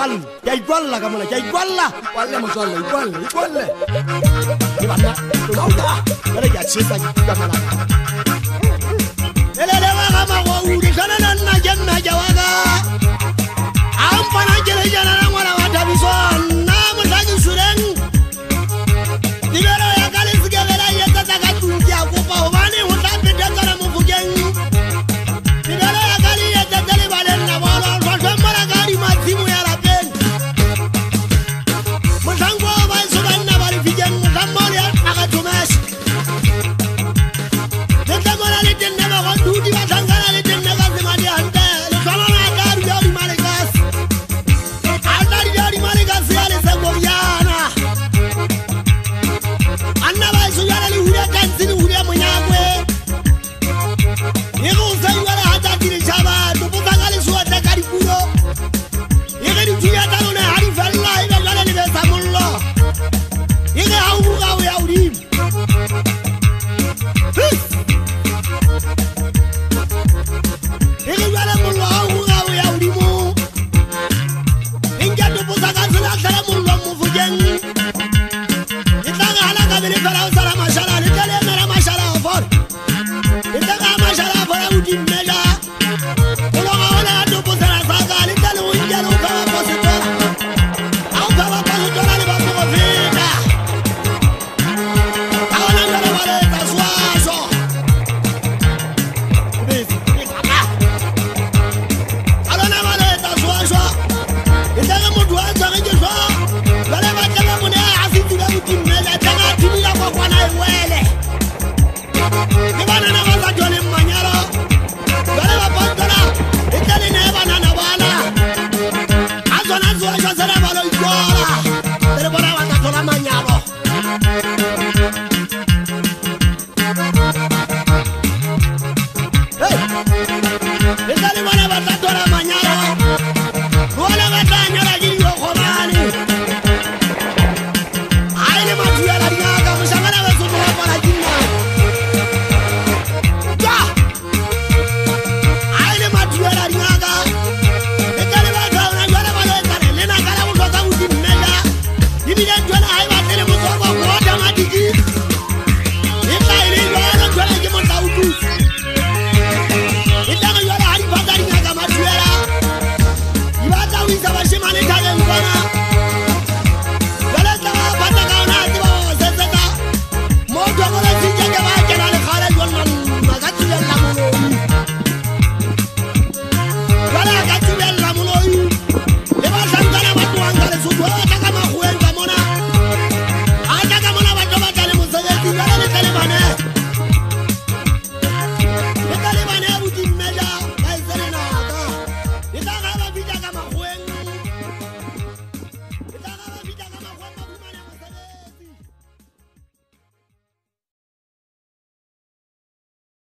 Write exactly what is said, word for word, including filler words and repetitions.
ikwalla ya ikwalla ka mona ya ikwalla walla motswalle ikwalla ikwalle ke bana kauta bale ya tshisa ka mala elele wa ga mago u di kana nna ke nna ke wa ga ampana ke le jana na ngwana wa Thabiso nna motlaki sureng dibelo ya ka le sikebela ya tsa ka tsunti ya kopa hobane ho tla peta tsana mo bukeng dibelo ya ka le ya tsa le bale nna bola so so mara ka di matsimo ya lapeng motlangwa ba so banna ba le fikeng motlambole ya aka Thomas le tsamana le tenne ba go dudi ba tangana le tenne ka sema di hante le tsamana ka di di malekas anda di di malekas ya le se goriana anna ba so ya le hura ka tsini hura monyakwe e go sa yala hata di le chaba to botanga le so ta ka di pulo e ge di tsuya ta lona ha di fella e ba jala le be sa mollo e ge ha u ga o ya udi e ge jala mollo ha u ga o ya udi mo inga to botanga se la sala mollo mo fujeng e tla ga hala ka bele fela o sala mashala le tele mera mashala for e tla ga mashala for a udi meja o lo ga ona to botanga sa ga le tele o inga lo ka ba se to au ka ba pa to la le ba ko fina a ona ga ba le ta swaso besi e ka ala na ba le ta swaso e tla ga mo dua tsa ge ke so ba le ba tla mo ne a se tula udi meja tla ga tini la kwa kwa na e wele ke bana na